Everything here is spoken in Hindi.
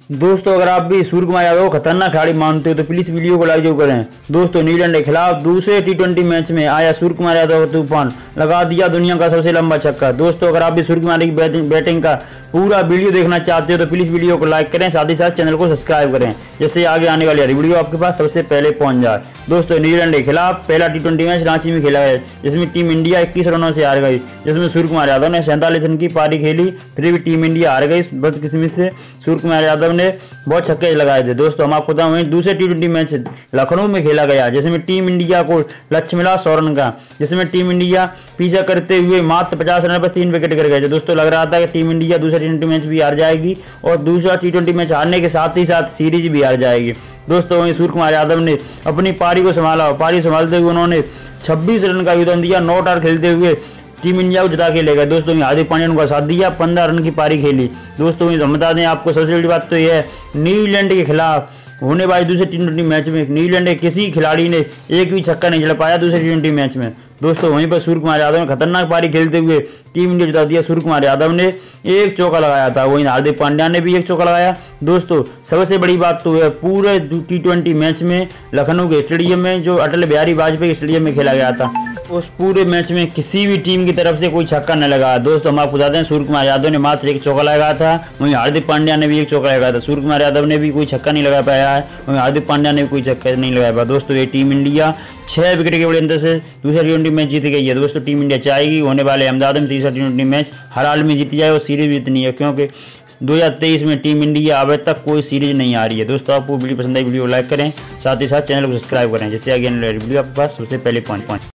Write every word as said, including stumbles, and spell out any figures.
दोस्तों अगर आप भी सूर्य कुमार यादव को खतरनाक खिलाड़ी मानते हो तो प्लीज वीडियो को लाइक जरूर करें। दोस्तों न्यूजीलैंड के खिलाफ दूसरे टी ट्वेंटी मैच में आया सूर्य कुमार यादव का तूफान, लगा दिया दुनिया का सबसे लंबा छक्का। दोस्तों अगर आप भी सूर्य कुमार की बैटिंग का पूरा वीडियो देखना चाहते हो तो प्लीज वीडियो को लाइक करें, साथ ही साथ चैनल को सब्सक्राइब करें, जिससे आगे आने वाली हर वीडियो आपके पास सबसे पहले पहुंच जाए। दोस्तों न्यूजीलैंड के खिलाफ पहला टी ट्वेंटी मैच रांची में खेला गया, जिसमें टीम इंडिया इक्कीस रनों से हार गई, जिसमें सूर्य कुमार यादव ने सैंतालीस रन की पारी खेली, फिर भी टीम इंडिया हार गई। बदकिस्मती से सूर्य कुमार यादव ने बहुत छक्के लगाए थे। दोस्तों हम आपको बताऊं दूसरे टी ट्वेंटी मैच लखनऊ में खेला गया, जिसमें टीम इंडिया को लक्ष्य मिला सौ रन का, जिसमें टीम इंडिया पीछा करते हुए मात्र पचास रन पर तीन विकेट कर गए थे। दोस्तों लग रहा था कि टीम इंडिया दूसरा टी ट्वेंटी मैच भी हार जाएगी और दूसरा टी ट्वेंटी मैच हारने के साथ ही साथ सीरीज भी हार जाएगी। दोस्तों वहीं सूर्य कुमार यादव ने अपनी पारी को संभाला, पारी संभालते हुए उन्होंने छब्बीस रन का योगदान दिया, नौ ओवर खेलते हुए टीम इंडिया को जिता के ले गए। दोस्तों हार्दिक पांड्या ने साथ दिया, पंद्रह रन की पारी खेली। दोस्तों हम बता दें आपको सबसे बड़ी बात तो यह है, न्यूजीलैंड के खिलाफ होने वाले दूसरे टी ट्वेंटी मैच में न्यूजीलैंड के किसी खिलाड़ी ने एक भी छक्का नहीं चला पाया दूसरे टी ट्वेंटी मैच में। दोस्तों वहीं पर सूर्य कुमार यादव ने खतरनाक पारी खेलते हुए टीम इंडिया जिता दिया। सूर्य कुमार यादव ने एक चौका लगाया था, वहीं हार्दिक पांड्या ने भी एक चौका लगाया। दोस्तों सबसे बड़ी बात तो है पूरे टी ट्वेंटी मैच में लखनऊ के स्टेडियम में, जो अटल बिहारी वाजपेयी स्टेडियम में खेला गया था, उस पूरे मैच में किसी भी टीम की तरफ से कोई छक्का न लगा। दोस्तों हम आपको बताते हैं सूर्य कुमार यादव ने मात्र एक चौका लगाया था, वहीं हार्दिक पांड्या ने भी एक चौका लगाया था। सूर्य कुमार यादव ने भी कोई छक्का नहीं लगा पाया है, वहीं हार्दिक पांड्या ने भी कोई छक्का नहीं लगा पाया। दोस्तों ये टीम इंडिया छह विकेट के बड़े अंतर से दूसरा टी ट्वेंटी मैच जीत गई है। दोस्तों टीम इंडिया चाहेगी होने वाले अहमदाबाद में तीसरा टी ट्वेंटी मैच हर हाल में जीती जाए और सीरीज भी जीतनी है, क्योंकि दो हज़ार तेईस में टीम इंडिया अब तक कोई सीरीज नहीं आ रही है। दोस्तों आपको वीडियो पसंद आई वीडियो को लाइक करें, साथ ही साथ चैनल को सब्सक्राइब करें, जिससे आगे वीडियो आपके पास सबसे पहले पहुंच पाए।